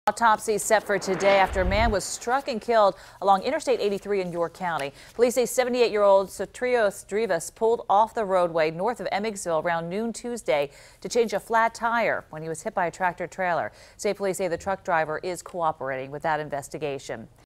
Autopsy set for today after a man was struck and killed along Interstate 83 in York County. Police say 78-year-old Sotrios Drivas pulled off the roadway north of Emmetsville around noon Tuesday to change a flat tire when he was hit by a tractor trailer. State police say the truck driver is cooperating with that investigation.